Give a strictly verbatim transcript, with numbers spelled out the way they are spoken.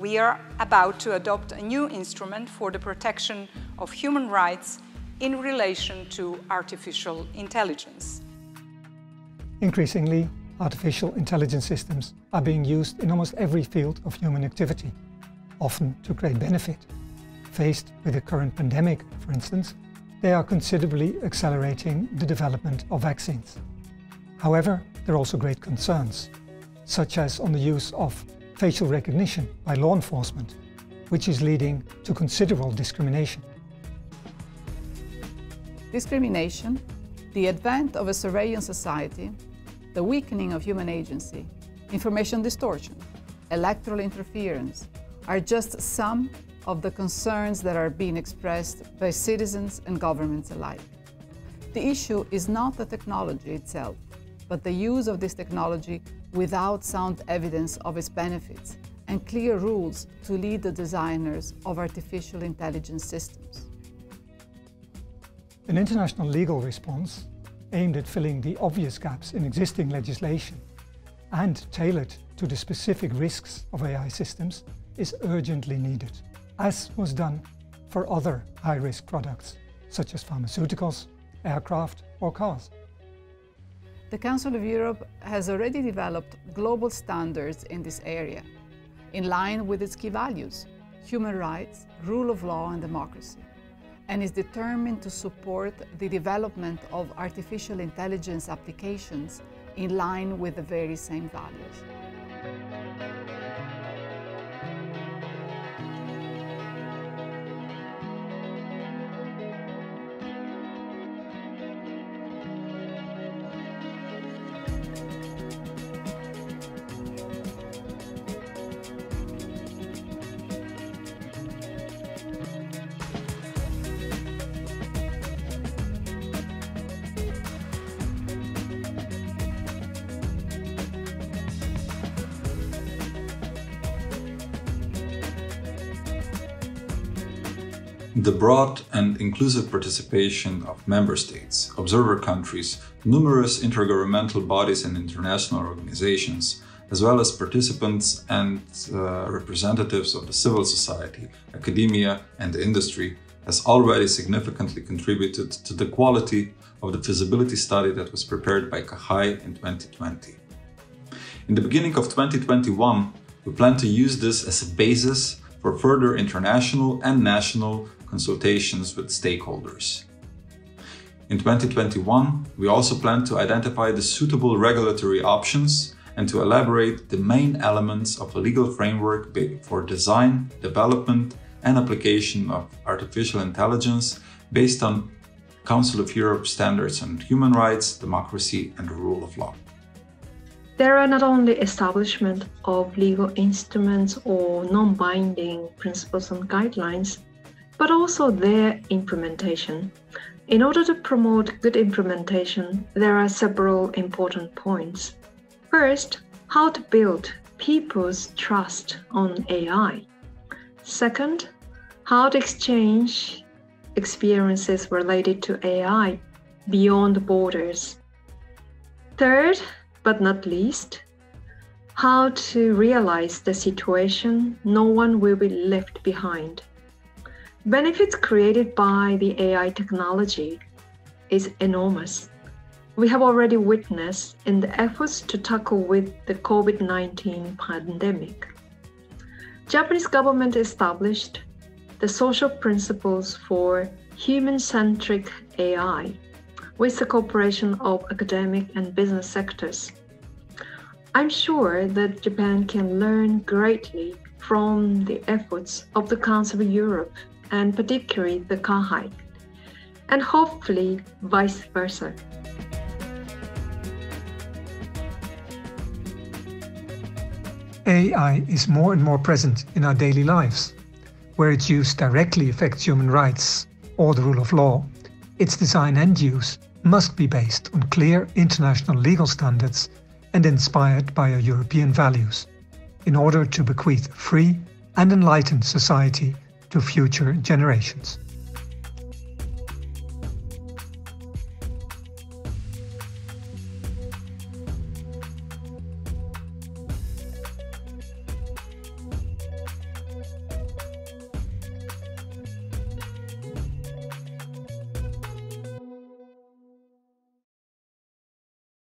we are about to adopt a new instrument for the protection of human rights in relation to artificial intelligence. Increasingly, artificial intelligence systems are being used in almost every field of human activity, often to great benefit. Faced with the current pandemic, for instance, they are considerably accelerating the development of vaccines. However, there are also great concerns, such as on the use of facial recognition by law enforcement, which is leading to considerable discrimination. Discrimination, the advent of a surveillance society, the weakening of human agency, information distortion, electoral interference are just some of the concerns that are being expressed by citizens and governments alike. The issue is not the technology itself, but the use of this technology without sound evidence of its benefits and clear rules to lead the designers of artificial intelligence systems. An international legal response aimed at filling the obvious gaps in existing legislation and tailored to the specific risks of A I systems is urgently needed, as was done for other high-risk products, such as pharmaceuticals, aircraft or cars. The Council of Europe has already developed global standards in this area, in line with its key values, human rights, rule of law and democracy, and is determined to support the development of artificial intelligence applications in line with the very same values. The broad and inclusive participation of member states, observer countries, numerous intergovernmental bodies and international organizations, as well as participants and uh, representatives of the civil society, academia and industry, has already significantly contributed to the quality of the feasibility study that was prepared by CAHAI in twenty twenty. In the beginning of twenty twenty-one, we plan to use this as a basis for further international and national consultations with stakeholders. In twenty twenty-one, we also plan to identify the suitable regulatory options and to elaborate the main elements of a legal framework for design, development and application of artificial intelligence based on Council of Europe standards on human rights, democracy and the rule of law. There are not only establishment of legal instruments or non-binding principles and guidelines, but also their implementation. In order to promote good implementation, there are several important points. First, how to build people's trust on A I. Second, how to exchange experiences related to A I beyond borders. Third, but not least, how to realize the situation no one will be left behind. Benefits created by the A I technology is enormous. We have already witnessed in the efforts to tackle with the COVID nineteen pandemic. Japanese government established the social principles for human-centric A I with the cooperation of academic and business sectors. I'm sure that Japan can learn greatly from the efforts of the Council of Europe and particularly the CAHAI, and hopefully vice versa. A I is more and more present in our daily lives. Where its use directly affects human rights or the rule of law, its design and use must be based on clear international legal standards and inspired by our European values, in order to bequeath a free and enlightened society to future generations.